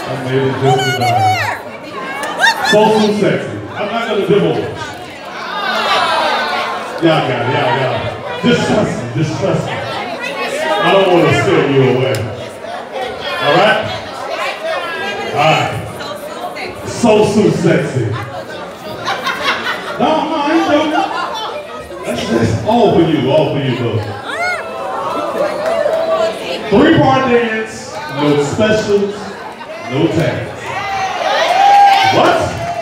I made it just tonight. So sexy. I'm not gonna divulge. Y'all got it. Just trust me. I don't want to scare you away. All right? So sexy. No, I ain't joking. That's all for you, though. 3-part dance, no specials, no tags. What?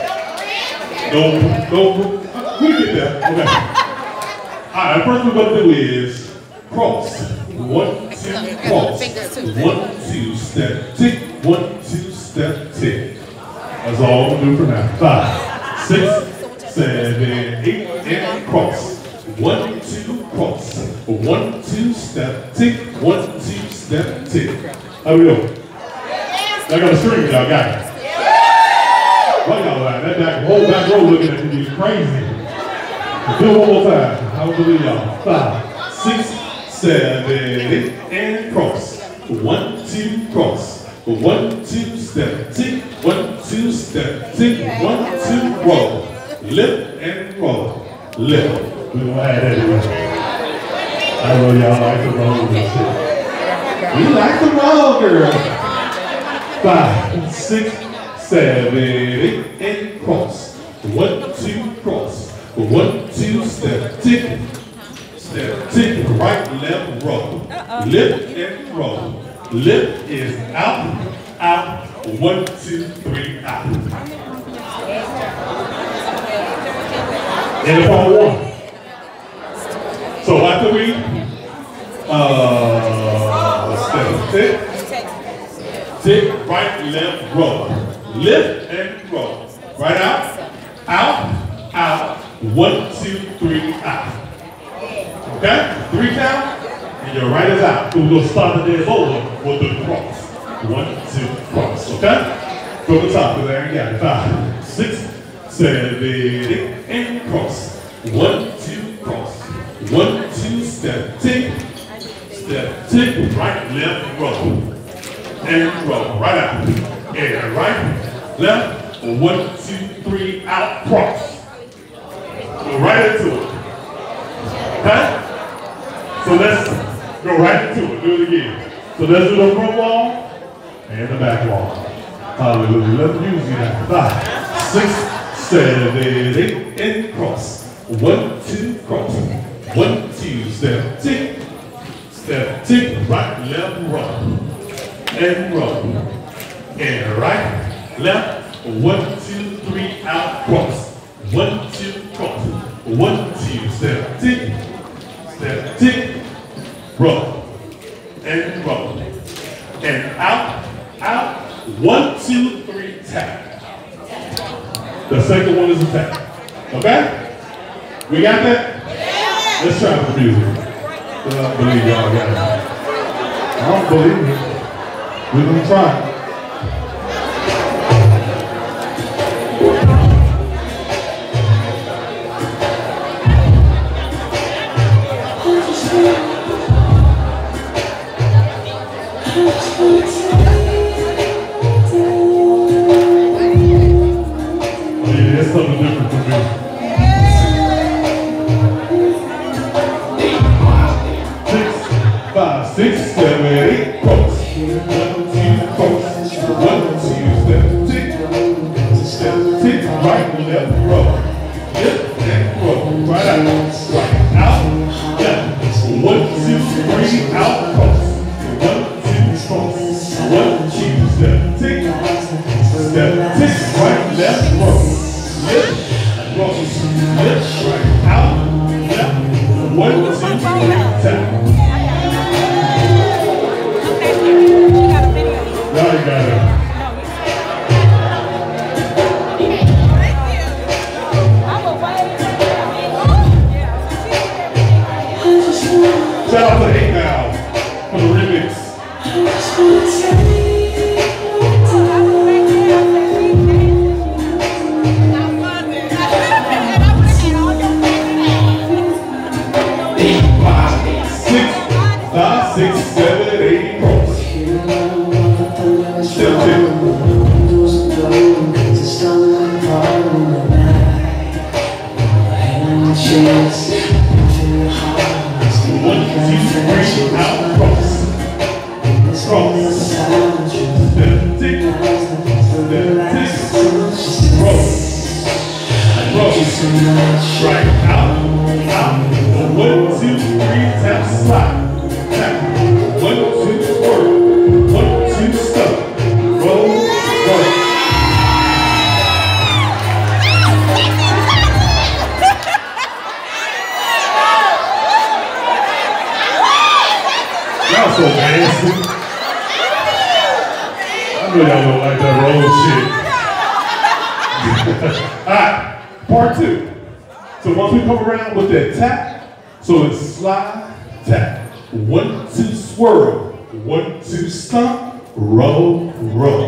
No, we get that. Okay. All right, first we're going to do is cross. 1, 2, cross. 1, 2, step, tick. 1, 2, step, tick. That's all we're going to do for now. 5, 6, 7, 8, and cross. 1, 2, cross. 1, 2, step, tick. 1, 2, step, tick. How we doing? I got a string, y'all got it. What y'all like? That whole back row looking at me crazy. Do it one more time. I don't believe y'all. 5, 6, 7, 8, and cross. 1, 2, cross. 1, 2, step, tick. 1, 2, step, tick. 1, 2, roll. Lift and roll. Lift. We're gonna add that in. I know y'all like the roll and shit. You like the roll, girl. 5, 6, 7, 8, and cross. 1, 2, cross. 1, 2, step, tick. Step, tick, right, left, roll. Lift and roll. Lift is out, out. 1, 2, 3, out. And upon 1. So after we step, tick, tick, right, left, roll. Lift and roll. Right out, out, out. 1, 2, 3, out. Okay? 3 count, and your right is out. So we're going to start the dance over with the cross. 1, 2, cross. Okay? From the top, because I ain't got it. 5, 6, 7, 8, and cross. 1, 2, cross. 1, 2, step, tick. Step, tick, right, left, roll. And roll. Right out. And right, left. 1, 2, 3, out, cross. Go right into it. Okay? So let's go right into it. Do it again. So let's do the front wall and the back wall. Hallelujah. Let's use it now. 5, 6, 7, 8, and cross. 1, 2, cross. 1, 2, step, tick. Step, tick, right, left, roll. And roll. And right, left. 1, 2, 3, out, cross. 1, 2, cross. 1, 2, step, tick. Step, tick. Roll. And roll. And out, out. 1, 2, 3, tap. The second one is a tap. Okay? We got that? Yeah. Let's try the music. I don't believe y'all got it. I don't believe it. We're gonna try. It's something different for me. 5, 6, 7, 8, cross. 1, 2, cross. 1, 2, step, tick. Step, tick, right, left, roll. Lift and roll. Right out. Right out. Left. 1, 2, 3, out, cross. 1, 2, cross. 1, 2, step, tick. Step, tick, right, left, roll. Lift, roll, lift, right, out, left, 1, 2, 3, tap. Now you got it. Shout out to 8 now for the remix. Six, 7, 8, cross. Step, 1, 2, 3, out, cross. Cross. Step, tick. Step, tick. Roll. Roll. Right, out, out. 1, 2, 3, tap, slide. Tap. 1, 2, squirt. 1, 2, stop. Roll, roll. Y'all so nasty. I know y'all don't like that roll shit. Alright, part 2. So once we come around with that tap, so it's slide, tap. 1, 2, swirl. 1, 2, stomp, roll, roll.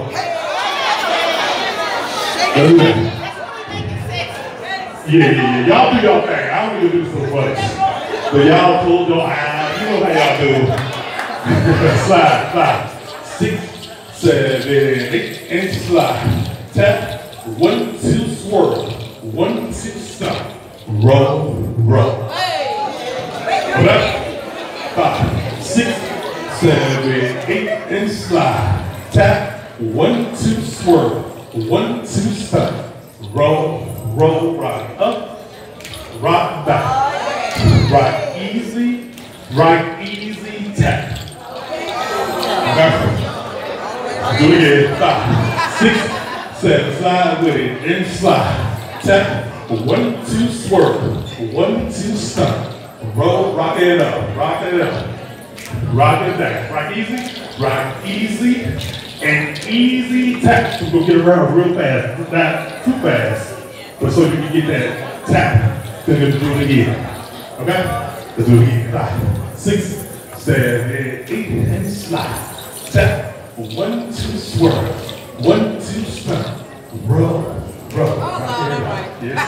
Yeah. Y'all do y'all thing. I don't need to do so much. But y'all pull your eyes. You know how y'all do. Slide, slide. 6, 7, 8, and slide. Tap. 1, 2, swirl. 1, 2, stomp. Roll, roll. Okay? 5, 6, 7, 8, and slide. Tap. 1, 2, swirl. 1, 2, stomp. Roll, roll, rock up, rock back. Rock easy, tap. Okay? Do it again. 5, 6, 7, slide with it, and slide. Tap. 1, 2, swirl. 1, 2, stomp. Roll, rock it up, rock it up. Rock it back. Rock easy, and easy tap. So we'll get around real fast, not too fast, but so you can get that tap. Then we'll do it again. Okay? Let's do it again. 5, 6, 7, 8, and slide. Tap. 1, 2, swirl. 1, 2, stomp. Roll, roll. Yes,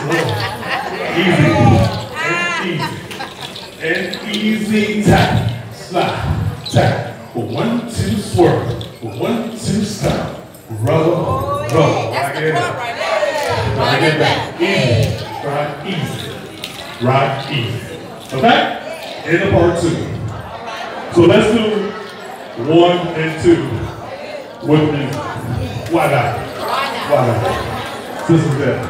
Lord. Easy. And easy tap. Slide. Tap. 1, 2, swirl. 1, 2, stomp. Roll, roll. Rock it up. Rock it back. Easy. Rock easy. Okay? Into part 2. So let's do 1 and 2 with me. Why not? Why not? This is that.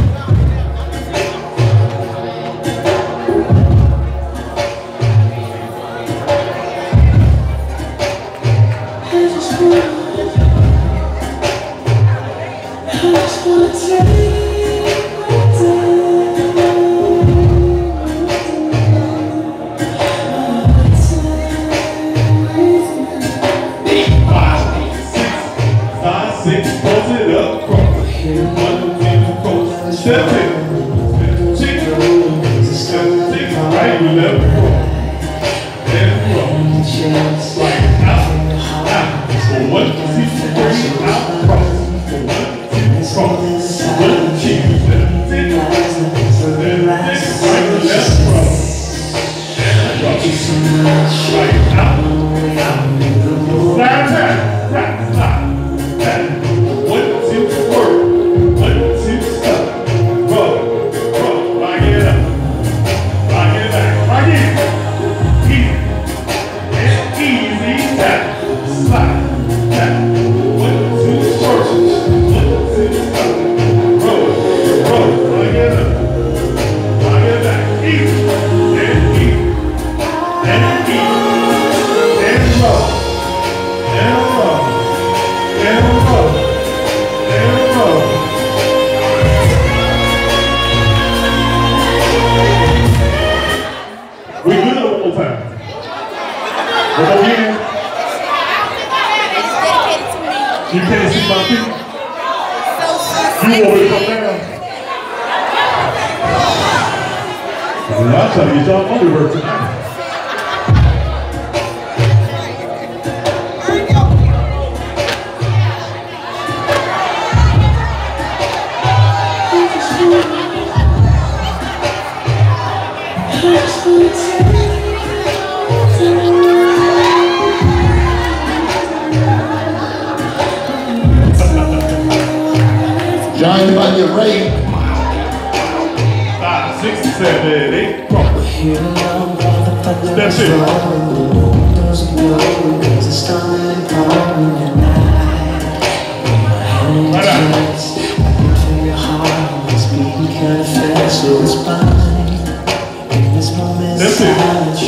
You can't see my feet? You want me to come down? Well, I'm trying to get y'all money work tonight. Join by your rate. 5, 6, 7, 8, roll. Step 2. Right out. That's it.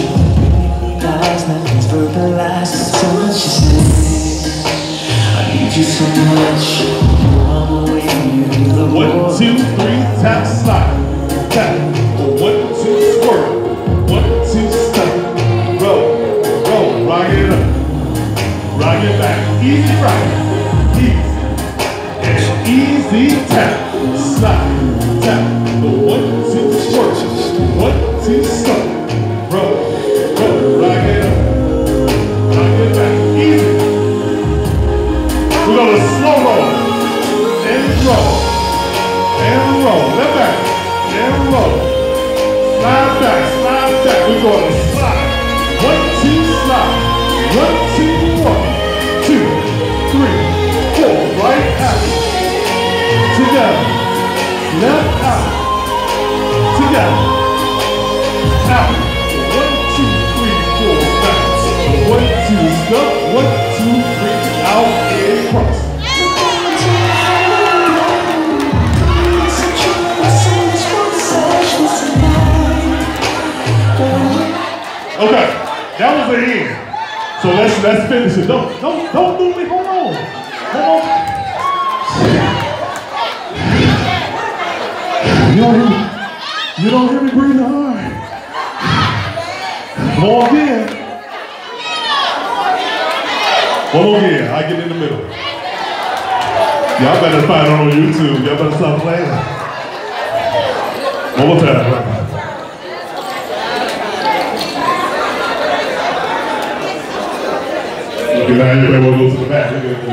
1, 2, 3, tap, slide. Tap. 1, 2, swirl. 1, 2, step. Roll. Roll. Rock it up. Rock it back. Easy right. Easy. And easy tap. Slide. Tap. 1, 2, swirl. 1, 2, step. Roll. Roll. Rock it up. Rock it back. Easy. We're going to slow roll. And roll. And roll. Left back. And roll. Slide back. Slide back. We're going to slide. 1, 2, slide. 1, 2, 1, 2, 3, 4. Right out. Together. Left out. Together. Out. 1, 2, 3, 4. Back. 1, 2, stop. 1, 2, 3. Out and cross. Okay, that was the end. So let's finish it. Don't move me. Hold on. Hold on. You don't hear me breathing hard. Come on again. One more again. I get in the middle. Y'all better find it on YouTube. Y'all better stop playing. One more time. Right? Okay, now you may want to go to the back.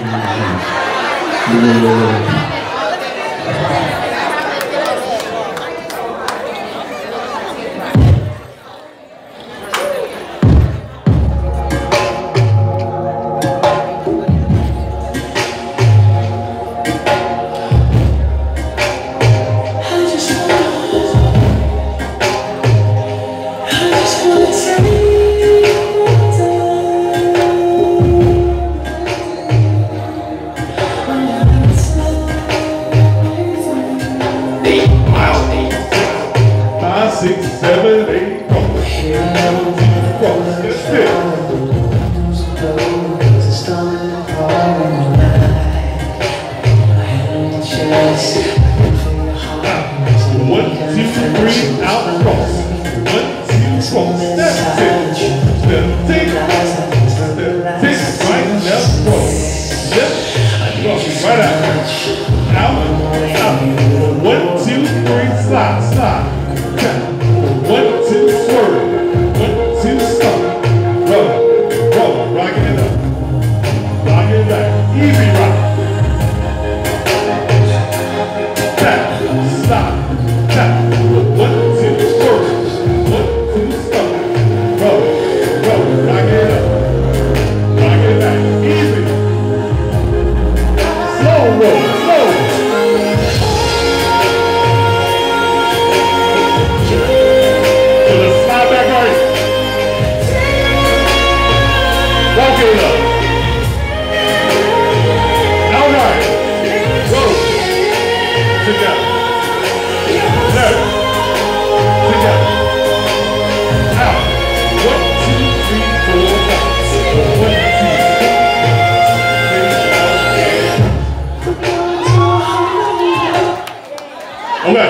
Okay,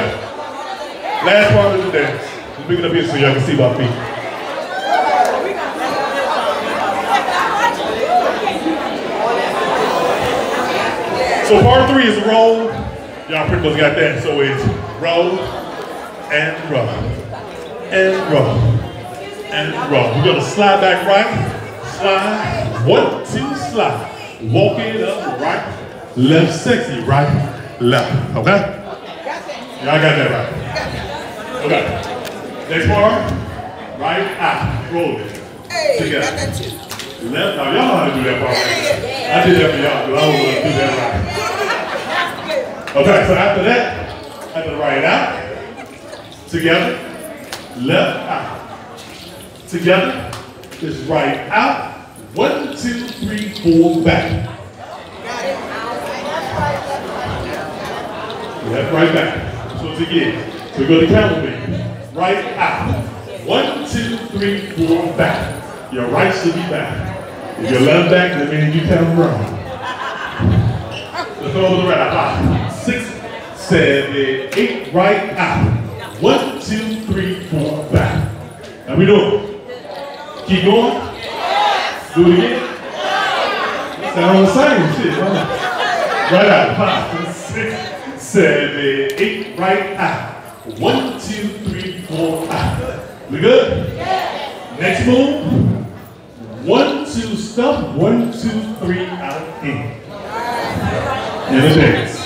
last part of the dance. Let's bring it up here so y'all can see my feet. So part 3 is roll. Y'all pretty much got that. So it's roll and roll and roll and roll. We're gonna slide back right, slide, 1, 2, slide. Walk it up right, left, sexy, right, left. Okay? Y'all got that right. Okay. Next part, right out, roll it. Hey, together. got that too. Left, now y'all know how to do that part. I did that for y'all, because I don't want to do that right. Okay, so after that, after the right out, together, left out. Together, is right out. 1, 2, 3, 4, back. Left, right, back. So it's again. So we go to camel right out. 1, 2, 3, 4, back. Your right should be back. If your left back, that means you count wrong. Let's go over the right out. 5, 6, 7, 8, right out. 1, 2, 3, 4, back. How we doing? Keep going? Do it again? Sound the same shit, huh? Right out. 5, 6, 7, 8, right out. 1, 2, 3, 4, out. We good? Next move. 1, 2, stop. 1, 2, 3, out, in. In the dance.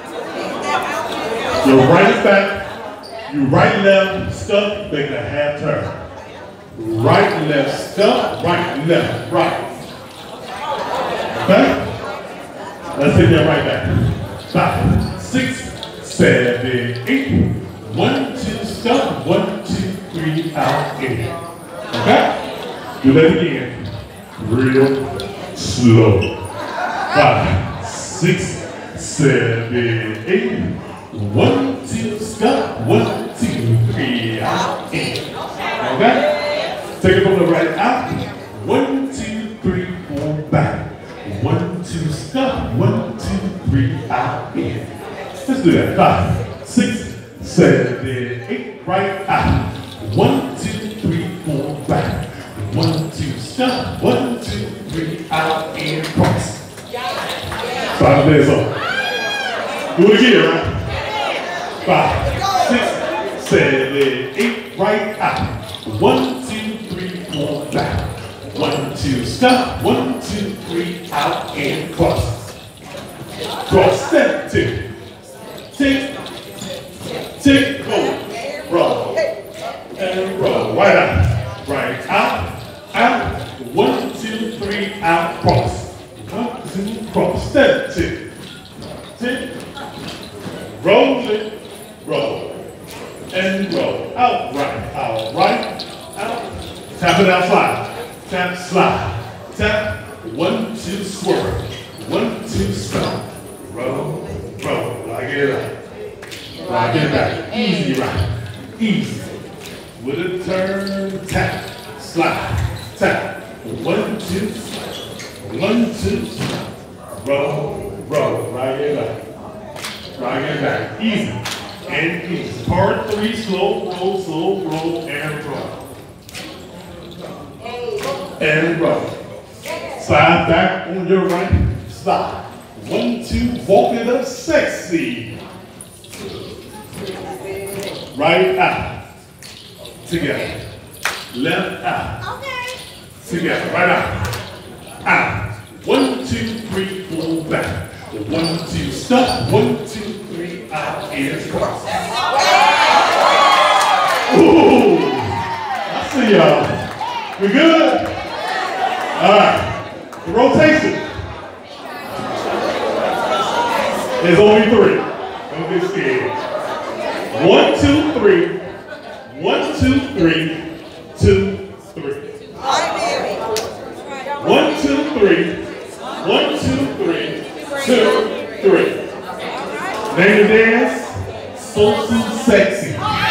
Your right is back. You right, left, stop, make a half turn. Right, left, stop, right, left, right. Okay? Let's take that right back. 5, 6, 7, 8. 1, 2, stop. 1, 2, 3, out, in. Okay? Do that again. Real slow. 5, 6, 7, 8. 1, 2, stop. 1, 2, 3, out, in. Okay? Take it from the right out. 1, 2, 3, 4, back. 1, 2, stop. 1, 2, 3, out, in. Let's do that. 5, 6, 7, 8, right out. 1, 2, 3, 4, back. 1, 2, stop. 1, 2, 3, out, in, cross. 5 days off. Do it again, right? 5, 6, 7, 8, right out. 1, 2, 3, 4, back. 1, 2, stop. 1, 2, 3, out, and cross. Cross, step, tick. Tick, tick, roll, and roll. Right out, out. 1, 2, 3, out, cross. 1, 2, cross, step, tick, tick. Roll it, roll, and roll. Out, right, out. Tap it out, slide. Tap, slide. Tap, 1, 2, swirl. 1, 2, stop. Roll, like it out. Like it back. Easy, right. Easy. With a turn, tap, slide, tap. 1, 2, 1, 2, roll, like it out. Right it back. Easy. And easy. Part 3, slow, roll, and roll. And roll. Slide back on your right. Slide. 1, 2, walk it up sexy. Right out. Together. Left out. Okay. Together. Right out. Out. 1, 2, 3, 4, back. 1, 2, stop. 1, 2, 3, out, and cross. Ooh, I see y'all. We good? All right. The rotation is only 3. Don't get scared. 1, 2, 3. 1, 2, 3. 2, 3. 1, 2, 3. 1, 2, 3. 2, 3. Name the dance, So Sexy.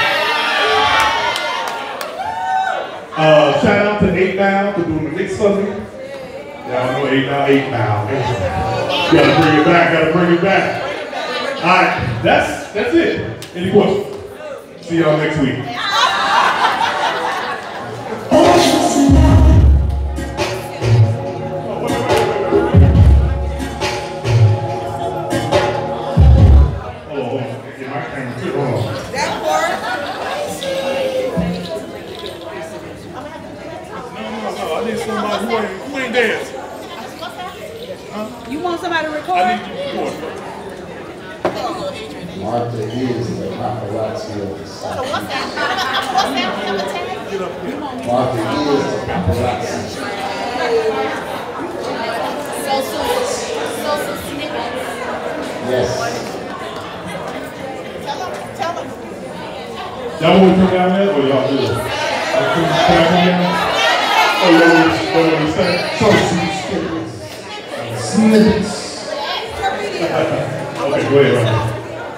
Shout out to 8 Mile for doing the mix for me. Y'all know 8 Mile. Gotta bring it back. All right, that's it. Any questions? See y'all next week. Who ain't dancing? You want somebody to record? I need you to record. Martha is the paparazzi of the South. So what's that? Get up here. Martha is the paparazzi. So snippets. Yes. Tell them. Y'all want to come down there or y'all good? Can I come down? Oh, y'all want to say? Snippets. Okay, go ahead, Ryan.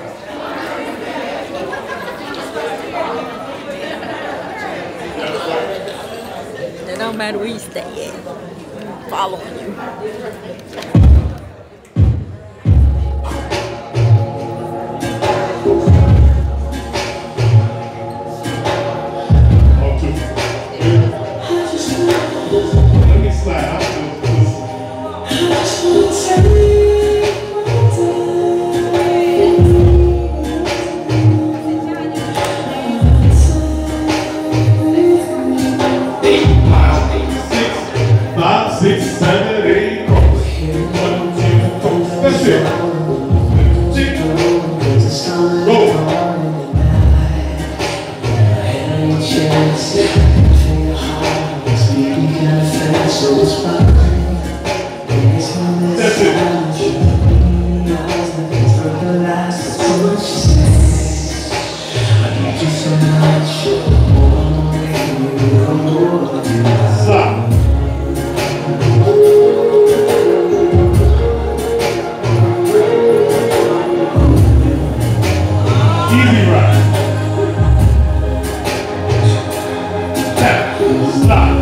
It don't matter where you stay at. I'm following you. Let me slide. Five, six, seven, eight. 1, 2, 4. That's it. Go. That's it. Stop. Easy ride. Tap. Stop.